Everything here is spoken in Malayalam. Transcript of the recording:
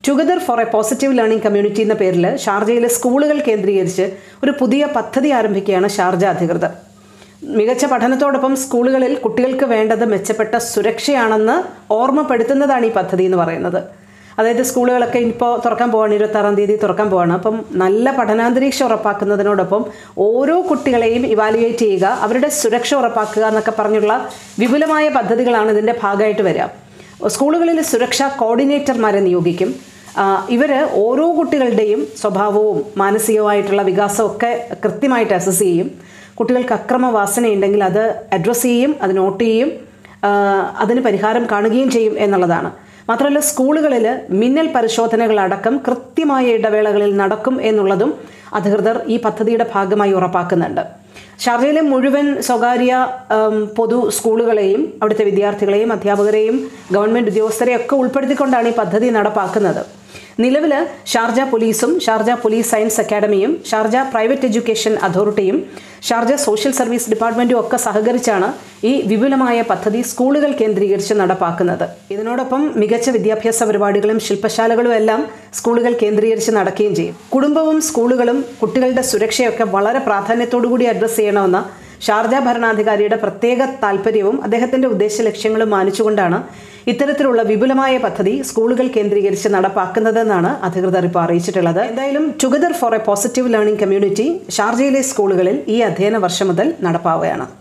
Together for a positive learning community എന്ന പേരിൽ ഷാർജയിലെ സ്കൂളുകൾ കേന്ദ്രീകരിച്ച് ഒരു പുതിയ പദ്ധതി ആരംഭിക്കുകയാണ് ഷാർജ അധികൃതർ. മികച്ച പഠനത്തോടൊപ്പം സ്കൂളുകളിൽ കുട്ടികൾക്ക് വേണ്ടത് മെച്ചപ്പെട്ട സുരക്ഷയാണെന്ന് ഓർമ്മപ്പെടുത്തുന്നതാണ് ഈ പദ്ധതി എന്ന് പറയുന്നത്. അതായത് സ്കൂളുകളൊക്കെ ഇപ്പോൾ തുറക്കാൻ പോവാണ്, 26-ാം തീയതി തുറക്കാൻ പോവാണ്. അപ്പം നല്ല പഠനാന്തരീക്ഷം ഉറപ്പാക്കുന്നതിനോടൊപ്പം ഓരോ കുട്ടികളെയും ഇവാലുവേറ്റ് ചെയ്യുക, അവരുടെ സുരക്ഷ ഉറപ്പാക്കുക എന്നൊക്കെ പറഞ്ഞുള്ള വിപുലമായ പദ്ധതികളാണ് ഇതിൻ്റെ ഭാഗമായിട്ട് വരിക. സ്കൂളുകളിൽ സുരക്ഷാ കോർഡിനേറ്റർമാരെ നിയോഗിക്കും. ഇവർ ഓരോ കുട്ടികളുടെയും സ്വഭാവവും മാനസികമായിട്ടുള്ള വികാസമൊക്കെ കൃത്യമായിട്ട് അസസ് ചെയ്യും. കുട്ടികൾക്ക് അക്രമവാസനയുണ്ടെങ്കിൽ അത് അഡ്രസ്സ് ചെയ്യും, അത് നോട്ട് ചെയ്യും, അതിന് പരിഹാരം കാണുകയും ചെയ്യും എന്നുള്ളതാണ്. മാത്രമല്ല, സ്കൂളുകളിൽ മിന്നൽ പരിശോധനകളടക്കം കൃത്യമായ ഇടവേളകളിൽ നടക്കും എന്നുള്ളതും അധികൃതർ ഈ പദ്ധതിയുടെ ഭാഗമായി ഉറപ്പാക്കുന്നുണ്ട്. ഷാർജയിലെ മുഴുവൻ സ്വകാര്യ പൊതു സ്കൂളുകളെയും അവിടുത്തെ വിദ്യാർത്ഥികളെയും അധ്യാപകരെയും ഗവൺമെൻറ് ഉദ്യോഗസ്ഥരെയും ഒക്കെ ഉൾപ്പെടുത്തിക്കൊണ്ടാണ് ഈ പദ്ധതി നടപ്പാക്കുന്നത്. നിലവിൽ ഷാർജ പോലീസും ഷാർജ പോലീസ് സയൻസ് അക്കാഡമിയും ഷാർജ പ്രൈവറ്റ് എഡ്യൂക്കേഷൻ അതോറിറ്റിയും ഷാർജ സോഷ്യൽ സർവീസ് ഡിപ്പാർട്ട്മെൻറ്റും ഒക്കെ സഹകരിച്ചാണ് ഈ വിപുലമായ പദ്ധതി സ്കൂളുകൾ കേന്ദ്രീകരിച്ച് നടപ്പാക്കുന്നത്. ഇതിനോടൊപ്പം മികച്ച വിദ്യാഭ്യാസ പരിപാടികളും ശില്പശാലകളും എല്ലാം സ്കൂളുകൾ കേന്ദ്രീകരിച്ച് നടക്കുകയും ചെയ്യും. കുടുംബവും സ്കൂളുകളും കുട്ടികളുടെ സുരക്ഷയൊക്കെ വളരെ പ്രാധാന്യത്തോടുകൂടി അഡ്രസ്സ് ചെയ്യണമെന്ന ഷാർജ ഭരണാധികാരിയുടെ പ്രത്യേക താല്പര്യവും അദ്ദേഹത്തിൻ്റെ ഉദ്ദേശ ലക്ഷ്യങ്ങളും മാനിച്ചുകൊണ്ടാണ് ഇത്തരത്തിലുള്ള വിപുലമായ പദ്ധതി സ്കൂളുകൾ കേന്ദ്രീകരിച്ച് നടപ്പാക്കുന്നതെന്നാണ് അധികൃതർ ഇപ്പോൾ അറിയിച്ചിട്ടുള്ളത്. എന്തായാലും together for a positive learning community ഷാർജയിലെ സ്കൂളുകളിൽ ഈ അധ്യയന വർഷം മുതൽ നടപ്പാവുകയാണ്.